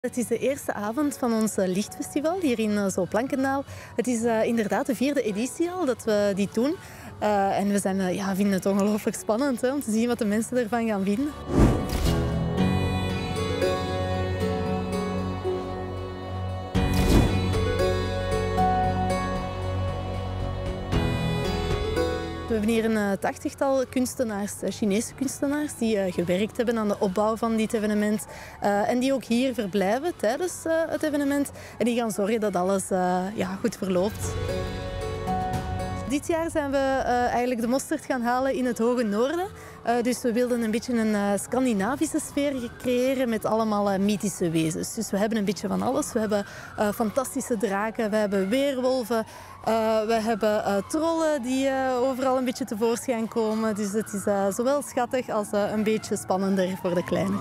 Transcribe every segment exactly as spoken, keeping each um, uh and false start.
Het is de eerste avond van ons lichtfestival hier in Zooplankendaal. Het is uh, inderdaad de vierde editie al dat we dit doen. Uh, en we zijn, uh, ja, vinden het ongelooflijk spannend hè, om te zien wat de mensen ervan gaan vinden. We hebben hier een tachtigtal kunstenaars, Chinese kunstenaars, die uh, gewerkt hebben aan de opbouw van dit evenement. Uh, en die ook hier verblijven tijdens uh, het evenement. En die gaan zorgen dat alles uh, ja, goed verloopt. Dit jaar zijn we uh, eigenlijk de mosterd gaan halen in het hoge noorden. Uh, dus we wilden een beetje een uh, Scandinavische sfeer creëren met allemaal uh, mythische wezens. Dus we hebben een beetje van alles. We hebben uh, fantastische draken, we hebben weerwolven, uh, we hebben uh, trollen die uh, overal een beetje tevoorschijn komen. Dus het is uh, zowel schattig als uh, een beetje spannender voor de kleinen.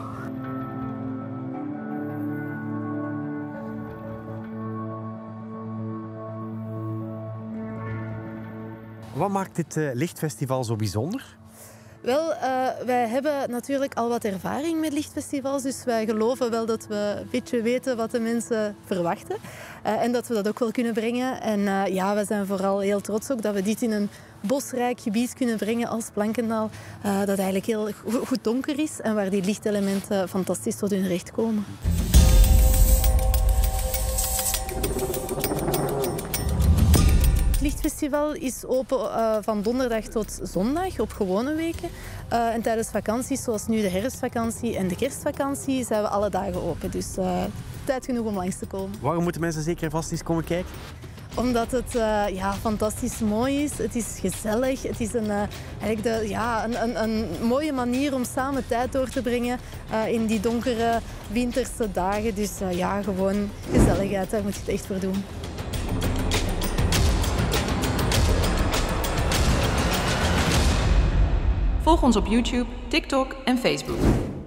Wat maakt dit uh, lichtfestival zo bijzonder? Wel, uh, wij hebben natuurlijk al wat ervaring met lichtfestivals, dus wij geloven wel dat we een beetje weten wat de mensen verwachten uh, en dat we dat ook wel kunnen brengen. En uh, ja, we zijn vooral heel trots ook dat we dit in een bosrijk gebied kunnen brengen als Plankendaal, uh, dat eigenlijk heel goed donker is en waar die lichtelementen fantastisch tot hun recht komen. Het lichtfestival is open uh, van donderdag tot zondag op gewone weken. Uh, en tijdens vakanties, zoals nu de herfstvakantie en de kerstvakantie, zijn we alle dagen open. Dus uh, tijd genoeg om langs te komen. Waarom moeten mensen zeker en vast eens komen kijken? Omdat het uh, ja, fantastisch mooi is. Het is gezellig. Het is een, uh, eigenlijk de, ja, een, een, een mooie manier om samen tijd door te brengen uh, in die donkere winterse dagen. Dus uh, ja, gewoon gezelligheid, daar moet je het echt voor doen. Volg ons op YouTube, TikTok en Facebook.